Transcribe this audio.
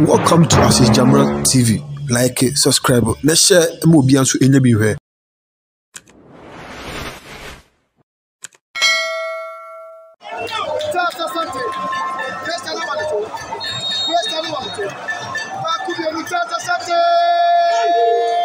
Welcome to Asis Jamra TV. Like it, subscribe, let's share Mobian so in your Tata